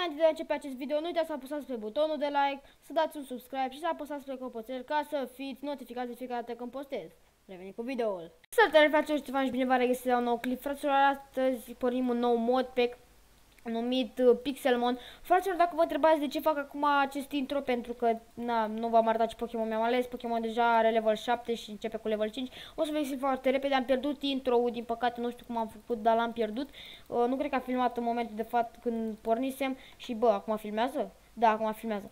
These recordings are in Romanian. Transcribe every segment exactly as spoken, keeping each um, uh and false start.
înainte de a începe acest video, nu uitați să apăsați pe butonul de like, să dați un subscribe și să apăsați pe clopoțel ca să fiți notificați de fiecare dată când postez. Revenim cu videoul. Salutare fraților, Ștefan și bine v-am regăsit la un nou clip. Fraților, astăzi pornim un nou modpack numit uh, Pixelmon. Fraților, dacă vă întrebați de ce fac acum acest intro, pentru că na, nu v-am arătat ce Pokémon mi-am ales. Pokémon deja are level șapte și începe cu level cinci. O să vă explic foarte repede. Am pierdut intro-ul, din păcate nu știu cum am făcut, dar l-am pierdut. uh, Nu cred că a filmat în momentul de fapt când pornisem. Și bă, acum filmează? Da, acum filmează.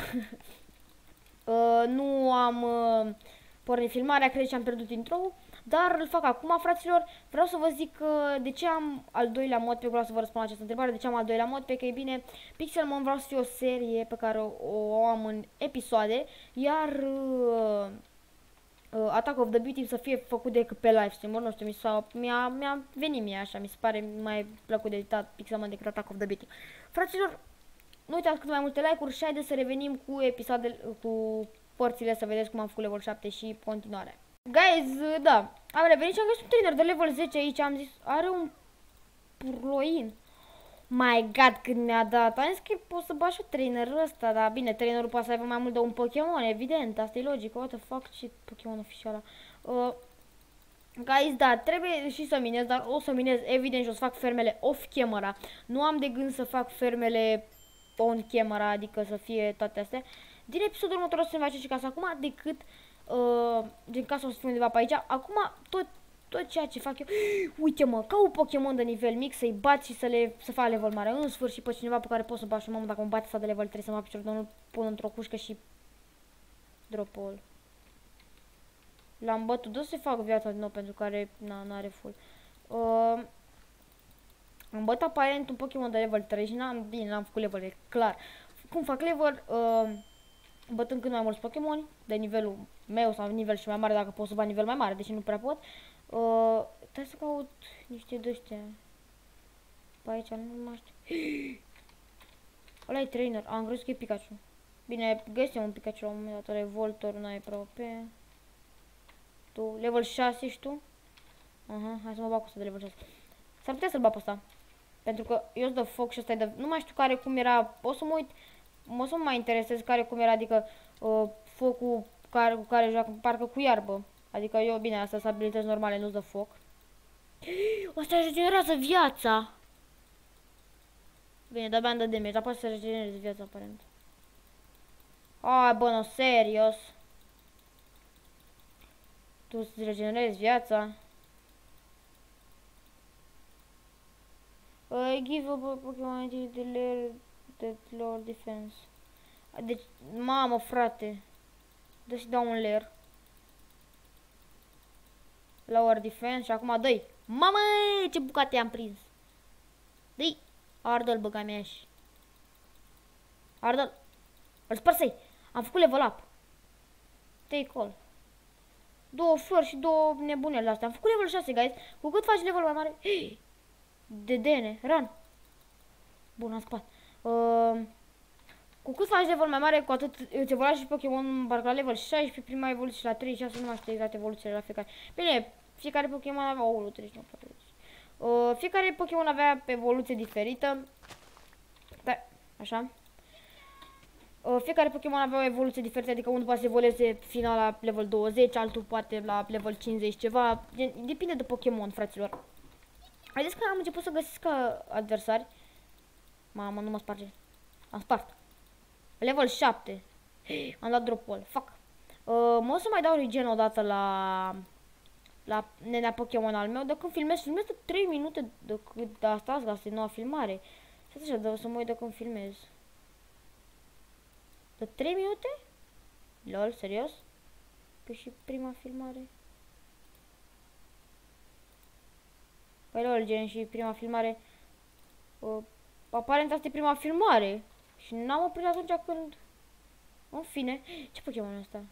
uh, Nu am uh, pornit filmarea, cred că am pierdut intro-ul, dar îl fac acum, fraților. Vreau să vă zic uh, de ce am al doilea modpack, vreau să vă răspund la această întrebare, de ce am al doilea modpack. Ei bine, Pixelmon vreau să fie o serie pe care o, o am în episoade, iar uh, uh, Attack of the Beauty să fie făcut decât pe livestream-uri, nu știu, mi-a mi-a venit mie așa, mi se pare mai plăcut de editat Pixelmon decât Attack of the Beauty. Fraților, nu uitați cât mai multe like-uri și haideți să revenim cu episoadele, cu părțile, să vedeți cum am făcut level șapte și continuare. Guys, da, am revenit și am găsit un trainer de level zece aici, am zis, are un purloin. My god, când mi-a dat, am zis că pot să bat și trainerul ăsta, dar bine, trainerul poate să aibă mai mult de un Pokémon, evident, asta e logic, what the fuck, ce Pokémon oficial. Uh, guys, da, trebuie și să minez, dar o să minez, evident, și o să fac fermele off-camera. Nu am de gând să fac fermele on-camera, adică să fie toate astea. Din episodul următor o să-mi face și casa acum, decât uh, din casa o să fiu undeva pe aici. Acum, tot, tot ceea ce fac eu, uite mă, ca un Pokémon de nivel mic, să-i bat și să le să fac level mare. În sfârșit, pe cineva pe care pot să bat și mamă, dacă mă bate sau de level trei să mă picior, dar nu pun într-o cușcă și drop-all. L-am bătut, o să fac viața din nou pentru care n-are full. Uh, am bătut aparent un Pokémon de level trei și n-am, bine, n-am făcut level, e clar. Cum fac level? Uh, bătând cât mai mulți Pokémon de nivelul meu sau nivel și mai mare, dacă pot să bat nivel mai mare, deși nu prea pot. Uh, trebuie să caut niște de-astea. Pe aici nu mai știu. Ăla e trainer, am crezut că e Pikachu. Bine, găsim un Pikachu la un moment dat, Revoltor, n-ai aproape. Tu, level șase și tu? Aha, hai să mă bag cu ăsta de level șase. S-ar putea să-l bag pe ăsta. Pentru că eu sunt de foc și ăsta e de... Nu mai știu care cum era, o să mă uit. Mă să mă mai interesez care cum era, adică uh, focul care, cu care joacă, parcă cu iarbă. Adică eu, bine, astea sunt abilități normale, nu-s de foc. Asta regenerează viața! Bine, de-abia îmi dă damage, dar poate să regenereze viața, aparent. Ai, bă, no, serios. Tu să-ți regenerezi viața? I give a Pokémon de layer de lower defense. Deci, mamă, frate. Dă și dau un layer. Lower defense și acum dă-i. Mamă, ce bucate am prins. Dă-i. Ardă-l, băga mea și. Ardă-l. Îl spărsei. Am făcut level up. Take all. Două flori și două nebunele astea. Am făcut level șase, guys. Cu cât faci level mai mare? De dene, run. Bun, am spart. Uh, cu cât faci level mai mare, cu atât îți evoluează și Pokémon, parcă la level șaisprezece, prima evoluție și la treizeci și șase, nu mai știu exact evoluțiile la fiecare. Bine, fiecare Pokémon avea o treizeci și nouă. Uh, fiecare Pokémon avea evoluție diferită. Da, așa. Uh, fiecare Pokémon avea o evoluție diferită, adică unul poate să evolueze final la level douăzeci, altul poate la level cincizeci ceva. Depinde de Pokémon, fraților. Vedeți că am început să găsesc ca adversari. Mamă, nu mă sparge. Am spart. Level șapte. Am dat drop-all. Fuck. Uh, mă o să mai dau regen odată la la nenea Pokémon al meu. De când filmez, filmez de trei minute de cât de asta, asta e noua filmare. Și așa, de o să mă uit de când filmez. De trei minute? Lol, serios? Păi și prima filmare. Păi lol, gen, și prima filmare. Uh, aparent asta e prima filmare. Și n-am oprit atunci când... În fine. Ce Pokémon e ăsta?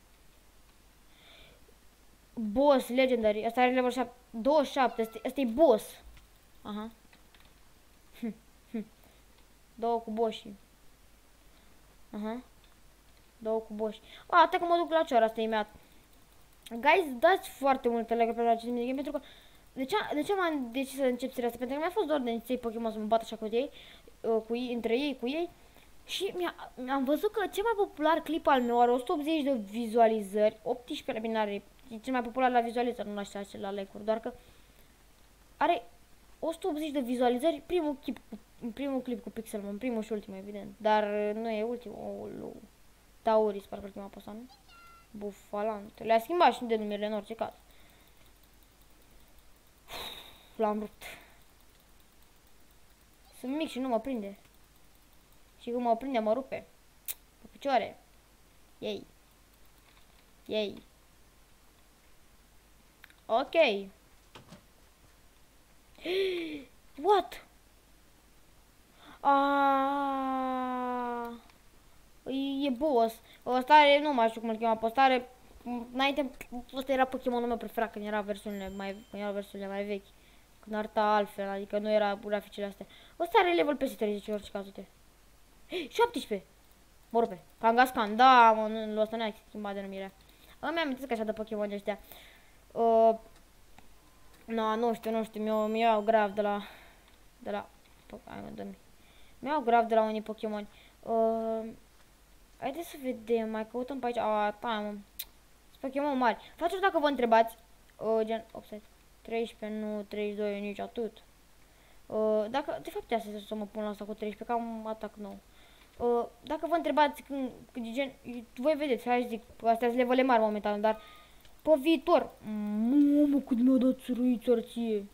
Boss legendary. Asta are level șapte. douăzeci și șapte. Asta, asta e boss. Aha. Hm, hm. Două cu boși. Aha. Două cu boși. A, atât că mă duc la cioară asta imediat. Guys, dați foarte multe like pe acest minigame pentru că... De ce, de ce m-am decis să încep seria asta? Pentru că mi-a fost doar de niței Pokémon să mă bat așa cu ei. uh, cu, între ei, cu ei. Și am văzut că cel mai popular clip al meu are o sută optzeci de vizualizări, optsprezece la mine are, e cel mai popular la vizualizări, nu la așa la like-uri, doar că are o sută optzeci de vizualizări, primul clip cu, primul clip cu Pixelmon, primul și ultimul, evident, dar nu e ultimul, oh, Tauris, parcă ultima posta, nu? Bufalant, le-a schimbat și denumirile în orice caz. L-am rupt. Sunt mic și nu mă prinde. Și când mă prinde, mă rupe. Pe picioare. Ei. Ei. Ok. What? Aaaa. E boss. Ăsta are, nu mai știu cum îl chema, postare. Înainte, ăsta era Pokémonul meu preferat când era versiunile mai, când erau versiunile mai vechi. Când arăta altfel, adică nu era graficele astea. Ăsta are level peste treizeci, orice caz, uite. șaptesprezece! Mă rupe. Kangaskhan, da, mă, nu, ăsta n-a schimbat denumirea. Îmi amintesc așa de Pokémon de ăștia. Uh, no, nu știu, nu știu, mi-o iau grav de la... De la... Hai mă, dă-mi. Mi-au grav de la unii Pokémon. Uh, haideți să vedem, mai căutăm pe aici. A, ta, mă. Sunt Pokémon mari. Faceți dacă vă întrebați, uh, gen, offset, treisprezece, nu, treizeci și doi, nici atât. Uh, dacă, de fapt, asta să mă pun la asta cu treisprezece, că am atac nou. Uh, dacă vă întrebați când, când gen, voi vedeți, hai să zic, astea sunt levele mari momentan, dar pe viitor, mamă, cât mi-a dat țărâiți arție.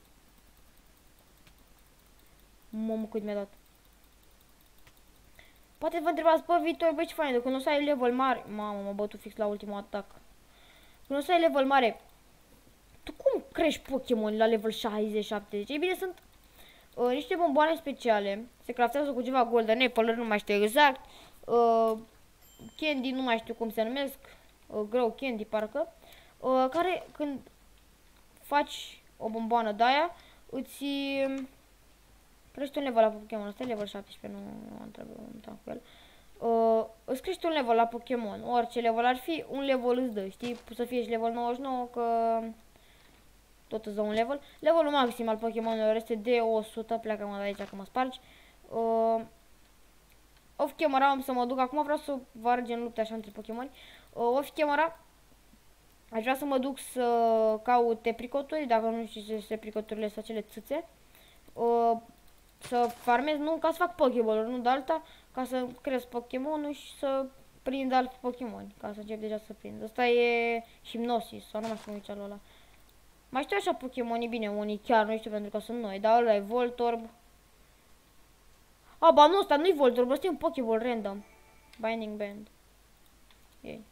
Mamă, cât mi-a dat. Poate vă întrebați pe viitor, băi, ce fain, de când o să ai level mare, mamă, m-a bătut fix la ultimul atac. Când o să ai level mare, tu cum crești Pokémon la level șaizeci șaptezeci? Ei bine, sunt uh, niște bomboane speciale, se craftează cu ceva golden apple, nu mai știu exact, uh, candy, nu mai știu cum se numesc, uh, grow candy parcă, uh, care când faci o bomboană de aia, îți uh, crește un level la Pokémon. Asta e level șaptesprezece, nu, nu am trebuit cu el. Uh, îți crește un level la Pokémon, orice level ar fi, un level îți dă, știi, să fie și level nouăzeci și nouă, că tot îți dă un level. Levelul maxim al Pokémonilor este de o sută, pleacă mă de aici că mă spargi. Uh, off camera am să mă duc, acum vreau să vă în lupte așa între Pokémoni. Uh, off camera aș vrea să mă duc să caut tepricoturi, dacă nu știu ce tepricoturile sunt acele țâțe. Uh, să farmez, nu ca să fac Pokéball-uri, nu de alta, ca să cresc Pokémonul și să prind alți Pokémon, ca să încep deja să prind. Asta e Hypnosis, sau nu mai știu nici ăla. Mai știu așa Pokémoni, bine, unii chiar nu știu pentru că sunt noi, dar ăla e Voltorb. A, ba nu, ăsta nu-i Voltorb, ăsta e un Pokéball random. Binding Band. Ei.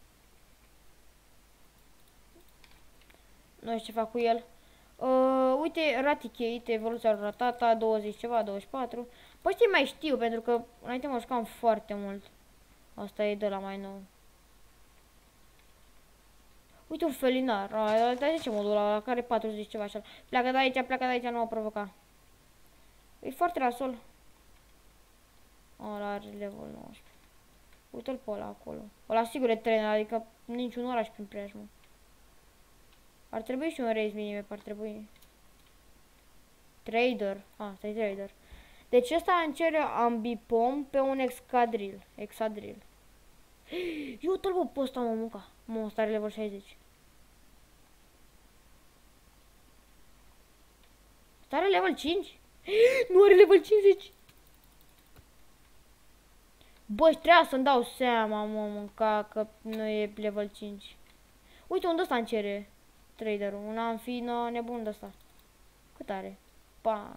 Nu știu ce fac cu el. Uh, uite, Raticate, evoluția lui Ratata, douăzeci ceva, douăzeci și patru. Păi știi, mai știu, pentru că înainte mă jucam foarte mult. Asta e de la mai nou. Uite un felinar. Dar de ce modul ăla, la care patruzeci ceva așa. Pleacă de aici, pleacă de aici, nu mă provoca. E foarte rasol. Ăla are level nouăsprezece. Uite-l pe ăla acolo. Ăla sigur e trainer, adică niciun oraș prin preajmă. Ar trebui și un race minime, ar trebui. Trader. Ah, stai trader. Deci ăsta îmi cere ambipom pe un excadril. Excadril. Eu te-l văd pe ăsta, mă, munca. Mă, ăsta are level șaizeci. Ăsta are level cinci? Nu are level cincizeci. Bă, trebuia să-mi dau seama, mă, mânca, că nu e level cinci. Uite unde ăsta îmi cere traderul. Un amfină nebun de ăsta. Cât are? Pa...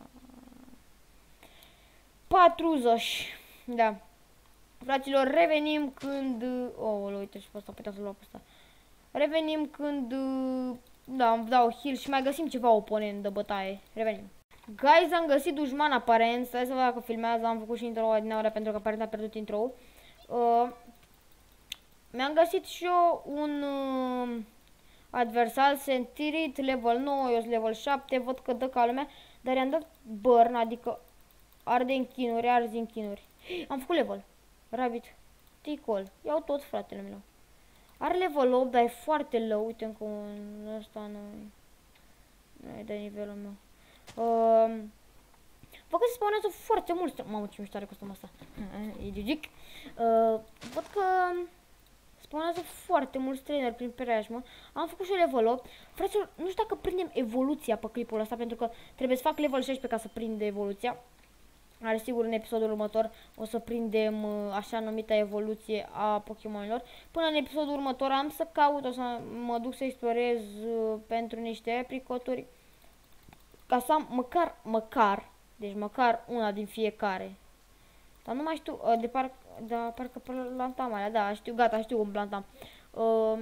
patruzeci. Da. Fraților, revenim când... Oh, uite și pe ăsta, puteam să-l luau pe ăsta. Revenim când... Da, îmi dau heal și mai găsim ceva oponent de bătaie. Revenim. Guys, am găsit dușman aparent. Stai să văd dacă filmează. Am făcut și intro-ul din ora pentru că aparent a pierdut intro-ul. Uh, Mi-am găsit și eu un... Uh, adversar, Sentirit, level nouă, eu sunt level șapte, văd că dă ca lumea, dar i-am dat burn, adică arde în chinuri, arzi în chinuri. Am făcut level. Rabbit. Ticol. Iau tot, fratele meu. Are level opt, dar e foarte low. Uite încă un... ăsta nu... Nu e de nivelul meu. Uh, văd că se spawnează foarte mult. Mamă, ce mișto are costumul ăsta. E gigic. Uh, văd că spawnează foarte mulți trainer prin preajmă. Am făcut și level opt. Fraților, nu știu dacă prindem evoluția pe clipul ăsta, pentru că trebuie să fac level șaisprezece ca să prind evoluția. Are sigur în episodul următor o să prindem uh, așa numita evoluție a Pokémonilor. Până în episodul următor am să caut, o să mă duc să explorez uh, pentru niște apricoturi. Ca să am măcar, măcar, deci măcar una din fiecare. Dar nu mai știu, uh, de par, da, parcă plantam alea, da, știu, gata, știu cum plantam. Uh,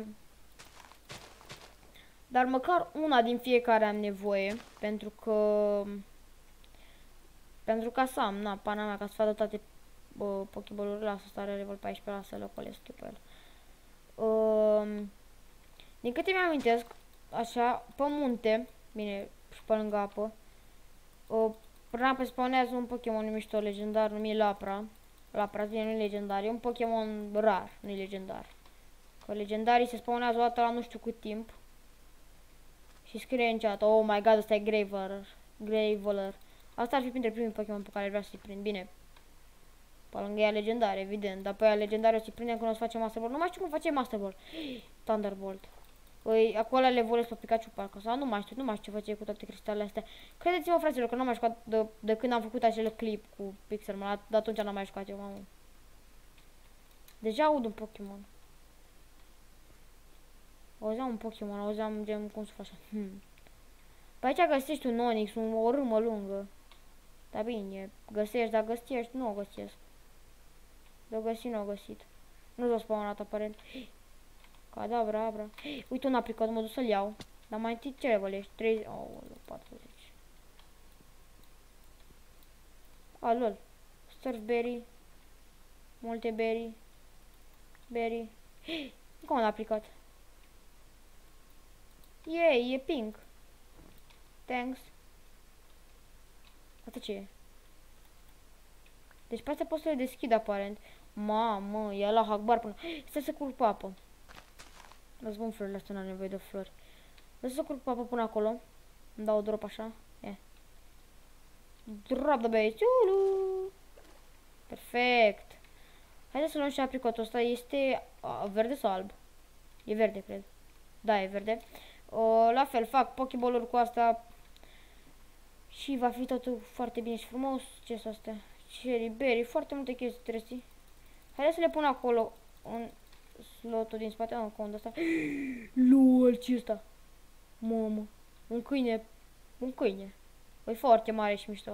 dar măcar una din fiecare am nevoie, pentru că... Pentru ca să am, na, pana mea, ca să facă toate uh, Pokéball-urile, lasă stare level paisprezece, lasă lăcolesc eu pe el. Uh, din câte mi-amintesc, așa, pe munte, bine, și pe lângă apă, uh, până apă spawnează un Pokémon mișto legendar numit Lapra. Lapra, bine, nu e legendar, e un Pokémon rar, nu e legendar. Că legendarii se spawnează o dată la nu știu cât timp. Și scrie în chat, oh my god, ăsta e Graveler. Graveler. Asta ar fi printre primii Pokémon pe care vreau să-i prind. Bine. Pe lângă ea legendare, evident. Dar pe ea legendare o să-i prindem când o să facem Master Ball. Nu mai știu cum face Master Ball. Thunderbolt. Păi, acolo le volesc pe Pikachu parcă. Sau nu mai știu, nu mai știu ce face cu toate cristalele astea. Credeți-mă, fraților, că nu am mai jucat de, de când am făcut acel clip cu Pixelmon. De atunci n-am mai jucat eu, mamă. Deja aud un Pokémon. Auzeam un Pokémon, auzeam gen cum se face așa. Hmm. Pe aici găsești un Onix, un, o râmă lungă. Dar bine, găsești, dar găsești, nu o găsesc. De-o găsi, nu o găsit. Nu s-o spawnat aparent. Cadabra, abra. Uite un apricot, mă duc să-l iau. Dar mai întâi ce level ești? treizeci, oh, patruzeci. A, lol. Surfberry. Multe berry. Berry. Încă un apricot. Yay, e pink. Thanks. Asta ce e? Deci pe astea pot să le deschid aparent. Mamă, ia la Hakbar până... Stai să curg pe apă. Îți bun florile astea, n-am nevoie de flori. Vreau să curg pe apă până acolo. Îmi dau o drop așa. E. Drop the base. Perfect. Haideți să luăm și apricotul ăsta. Este a, verde sau alb? E verde, cred. Da, e verde. O, la fel, fac Pokéball-uri cu asta. Și va fi totul foarte bine și frumos. Ce sunt astea? Cherry berry, foarte multe chestii trebuie. Haideți să le pun acolo în slotul din spate. Ah, cont ăsta. Lol, ce ăsta? Mamă. Un câine. Un câine. E foarte mare și mișto.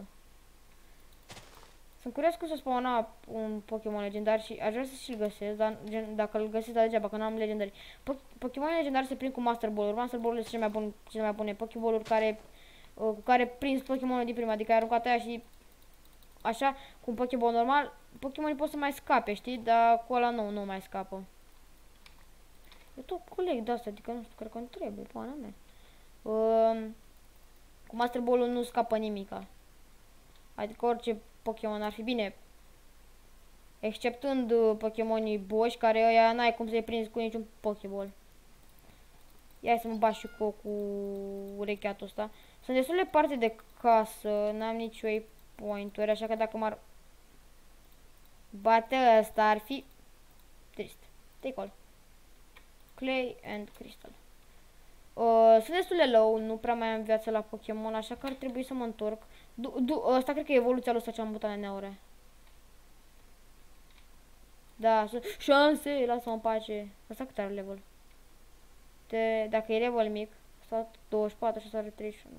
Sunt curios cum să spawna un Pokémon legendar și aș vrea să și-l găsesc, dar dacă îl găsesc, dar degeaba, că n-am legendari. Pokémon legendari se prind cu Master Ball-uri. Master Ball-urile sunt cele mai bune, cele mai bune Pokéball-uri care cu care prins Pokémonul din prima, adică ai aruncat aia și așa, cu un Pokémon normal, Pokémonii pot să mai scape, știi, dar cu ăla nu, nu mai scapă. Eu tot coleg de asta, adică nu știu, cred că nu trebuie, pana mea. Uh, cu Master Ball-ul nu scapă nimica. Adică orice Pokémon ar fi bine. Exceptând uh, Pokémonii boși, care ăia n-ai cum să-i prinzi cu niciun Pokéball. Ia să mă bat și cu, cu urecheatul ăsta. Sunt destul de parte de casă, n-am nici waypoint-uri, așa că dacă m-ar bate ăsta ar fi trist. Take all. Clay and crystal. Uh, sunt destul de low, nu prea mai am viață la Pokémon, așa că ar trebui să mă întorc. Du du ăsta cred că e evoluția lui ăsta ce am butoane neaure. Da, șanse, lasă-mă în pace. Asta cât are level? De, dacă e level mic, asta douăzeci și patru și asta are treizeci și unu.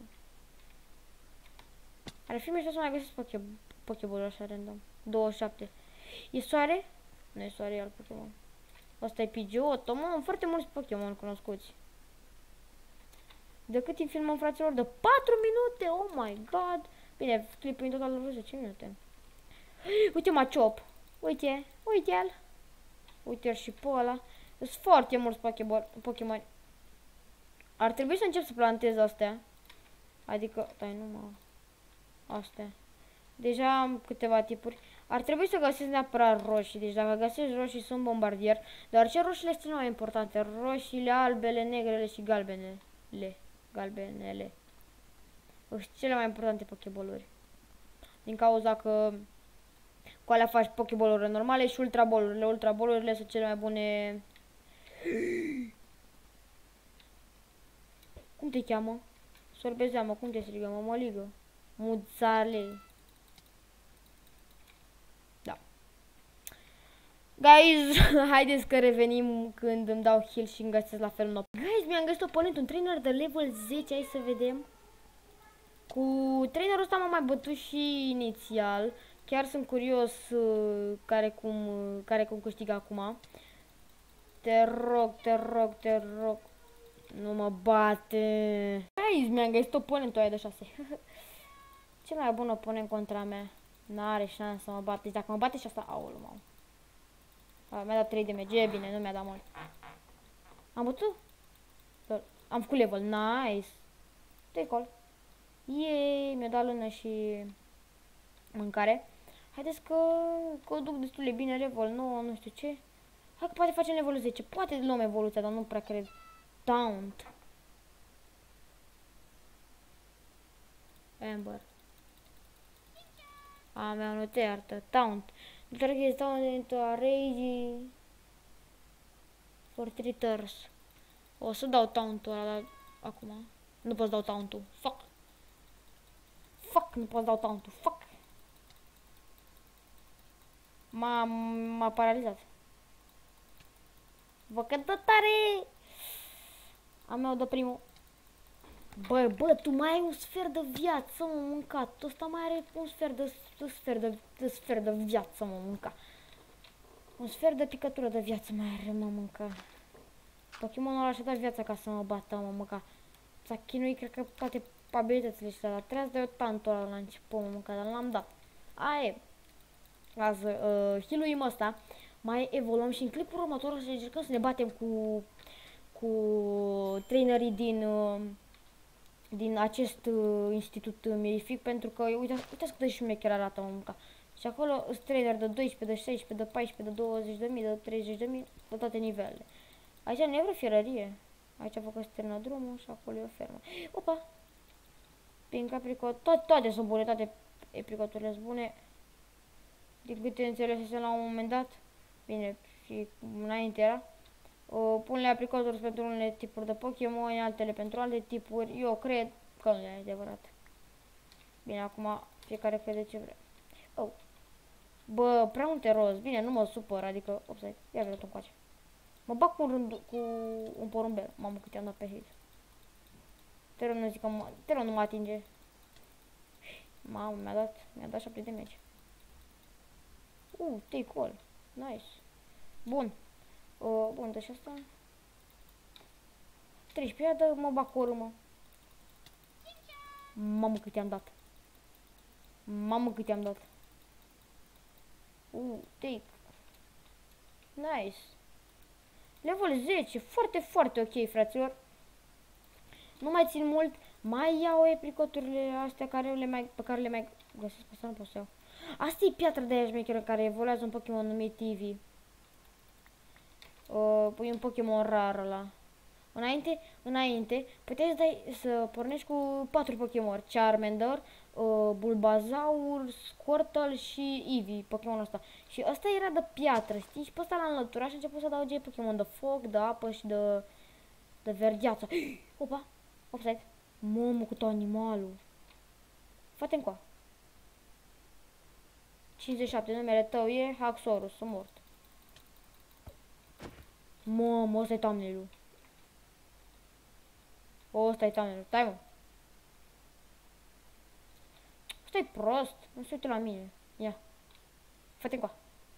Ar fi mișto să mai găsesc poke Pokéball așa random. douăzeci și șapte. E soare? Nu e soare, e alt Pokémon. Asta e Pidgeotto, mă, foarte mulți Pokémon cunoscuți. De cât îmi filmăm, fraților? De patru minute? Oh my god! Bine, clipul în total vreo zece minute. Uite Machop. Uite, uite-l. Uite-l și pe ăla. Sunt foarte mulți Pokémon. Ar trebui să încep să plantez astea. Adică, stai, nu mă... Astea. Deja am câteva tipuri. Ar trebui să găsesc neapărat roșii. Deci dacă găsesc roșii sunt bombardier. Dar ce roșiile sunt mai importante? Roșiile, albele, negrele și galbenele. Galbenele. Sunt cele mai importante Pokéball-uri. din cauza că cu alea faci pokeball-urile normale și ultra ball-urile. Ultra ball-urile sunt cele mai bune. Cum te cheamă? Sorbezeamă, cum te strigă, mă, măligă? Muțale. Da. Guys, haideți că revenim când îmi dau heal și îmi găsesc la fel nou. Guys, mi-am găsit oponent, un trainer de level zece, hai să vedem. Cu trainerul ăsta m-am mai bătut și inițial. Chiar sunt curios uh, care cum uh, care cum câștigă acum. Te rog, te rog, te rog. Nu mă bate. Guys, mi-am găsit oponentul ăia de șase. Cel mai bun oponent contra mea. N-are șansă să mă bate. Deci dacă mă bate și asta, aoleu, mă. Mi-a dat trei de merge, bine, nu mi-a dat mult. Am bătut? Am făcut level, nice. Dă-i call. Yay, mi-a dat lână și mâncare. Haideți că, că o duc destul de bine, level nouă, nu știu ce. Hai că poate facem level zece. Poate luăm evoluția, dar nu prea cred. Taunt. Amber. A mea nu te iartă. Taunt. Nu trebuie să stau into a rage for three turns. O să dau taunt-ul ăla, dar acum. Nu pot să dau taunt-ul. Fuck. Fuck, nu pot să dau taunt-ul. Fuck. M-a paralizat. Vă că dă tare! A meu de primul. Bă, bă, tu mai ai un sfert de viață, mă, mâncat. Ăsta mai are un sfert de, de, sfert de, de sfert de viață, mă, mânca. Un sfert de picătură de viață mai are, mă, mânca. Pokémonul ăla și-a dat viața ca să mă bată, mă, mânca. S-a chinuit, cred că, toate abilitățile ăștia, dar trebuie să dau eu tantul ăla la început, mă, mânca, dar l-am dat. Aia e. Lasă, uh, heal-uim ăsta. Mai evoluăm și în clipul următor o să încercăm să ne batem cu cu trainerii din uh, din acest uh, institut mirific, pentru că uitați, uitați cât de șmecher arată, mă, mânca. Și acolo sunt trainer de doisprezece, de șaisprezece, de paisprezece, de douăzeci de mii, de treizeci de mii, de toate nivelele. Aici nu e vreo fierărie. Aici a făcut să termină drumul și acolo e o fermă. Opa! Pink apricot, toate, toate sunt bune, toate apricoturile sunt bune. Din câte înțelesesem la un moment dat. Bine, și înainte era. Uh, pune apricoturi pentru unele tipuri de Pokémon, altele pentru alte tipuri. Eu cred că nu e adevărat. Bine, acum fiecare crede ce vrea. Oh. Bă, prea multe roz. Bine, nu mă supăr, adică, upside, ia vreau încoace. Mă bag cu un, rând, cu un porumbel. Mamă, cât i-am dat pe hit. Te rog, nu zic că mă, te rog, nu mă atinge. Mamă, mi-a dat, mi-a dat șapte de meci. Uh, take all. Nice. Bun. Uh, bun, deci asta. treisprezece, dă, mă bag cu o râmă. Mamă, cât i-am dat. Mamă, cât i-am dat. Uh, take. Nice. Level zece, foarte, foarte ok, fraților. Nu mai țin mult. Mai iau apricoturile astea care le mai, pe care le mai găsesc. Pe asta nu pot să iau. Asta e piatra de aia șmecheră care evoluează un Pokémon numit Eevee. Uh, pui un Pokémon rar ăla. Înainte, înainte, puteai să, dai, să pornești cu patru Pokémon. Charmander, uh, Bulbasaur, Squirtle și Eevee, Pokémonul ăsta. Și ăsta era de piatră, știi? Și pe ăsta l-am înlăturat și a început să adauge Pokémon de foc, de apă și de, de vergheață. Opa, offside. Mamă, cât animalul. Fă-te încoa. cincizeci și șapte, numele tău e Haxorus, sunt mort. Mamă, ăsta e thumbnail-ul. O, ăsta e thumbnail-ul. Stai, mă. Ăsta e prost. Nu se uită la mine. Ia. Fă-te încoa.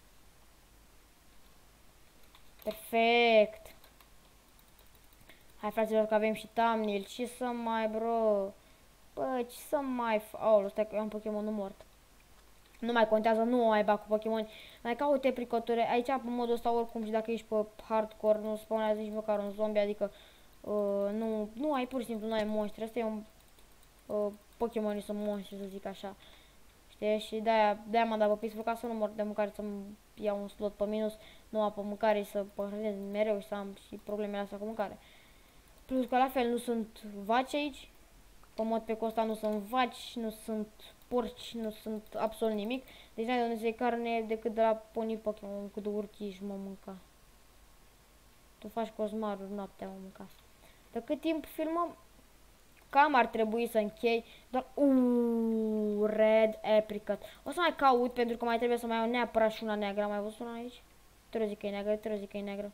Perfect. Hai, fraților, că avem și thumbnail. Ce să mai, bro? Bă, ce să mai... Aoleu, stai că eu am Pokémonul mort. Nu mai contează, nu mai bag cu Pokémon. Mai caute pricoturi. Aici, pe modul ăsta, oricum, și dacă ești pe hardcore, nu spawnează nici măcar un zombie, adică uh, nu, nu ai, pur și simplu, nu ai monștri. Asta e un uh, Pokémonii sunt monștri, să zic așa. Știi? Și de-aia de m-am dat pe peaceful ca să nu mor de mâncare, să-mi iau un slot pe minus, nu am pe mâncare, să păhrănesc mereu și să am și problemele astea cu mâncare. Plus că la fel nu sunt vaci aici. Pe mod pe ăsta nu sunt vaci, nu sunt porci, nu sunt absolut nimic. Deci n-ai de unde să iei carne decât de la pony Pokémon, cât de urchiși mă mânca. Tu faci cosmaruri noaptea, mă mânca. De cât timp filmăm? Cam ar trebui să închei. Doar... Uuuu, red apricot. O să mai caut pentru că mai trebuie să mai iau neapărat și una neagră. Am mai văzut una aici? Trebuie zic că e neagră, trebuie zic că e neagră.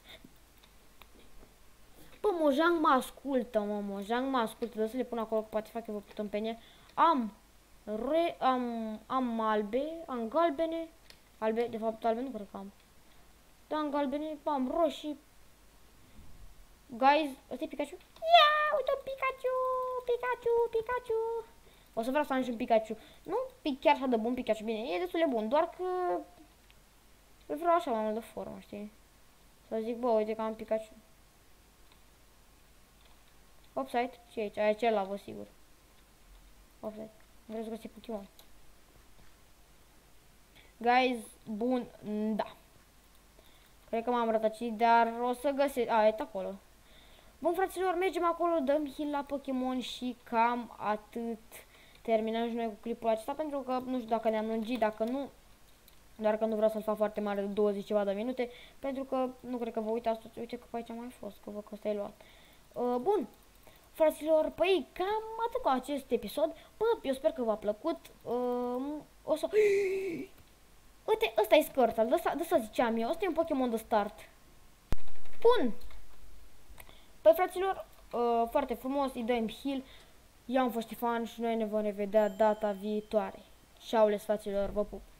Bă, Mojang mă ascultă, mă, Mojang mă ascultă. Dă să le pun acolo, că poate fac eu vă putâmpenie. Am, re, am, am albe, am galbene. Albe, de fapt albe nu cred că am. Da, am galbene, am roșii. Guys, ăsta e Pikachu? Ia, uite un Pikachu, Pikachu, Pikachu. O să vreau să am și un Pikachu. Nu chiar așa de bun Pikachu, bine, e destul de bun, doar că îl vreau așa mai mult de formă, știi? Să zic, bă, uite că am Pikachu. Offside, și aici, aici la vă sigur. Offside, vreau să găsi Pokémon. Guys, bun, da. Cred că m-am rătăcit, dar o să găsesc, a, e acolo. Bun, fraților, mergem acolo, dăm heal la Pokémon și cam atât. Terminăm și noi cu clipul acesta, pentru că nu știu dacă ne-am lungit, dacă nu, doar că nu vreau să-l fac foarte mare de douăzeci ceva de minute, pentru că nu cred că vă uitați toți. Uite că pe aici a mai fost, că văd că ăsta e luat. Uh, bun, fraților, păi cam atât cu acest episod. Bă, eu sper că v-a plăcut. Uh, o să... Uite, ăsta e Squirtle, de asta ziceam eu, ăsta e un Pokémon de start. Bun. Păi, fraților, uh, foarte frumos, îi dăm heal. Eu am fost Ștefan și noi ne vom revedea data viitoare. Ceau, fraților, vă pup!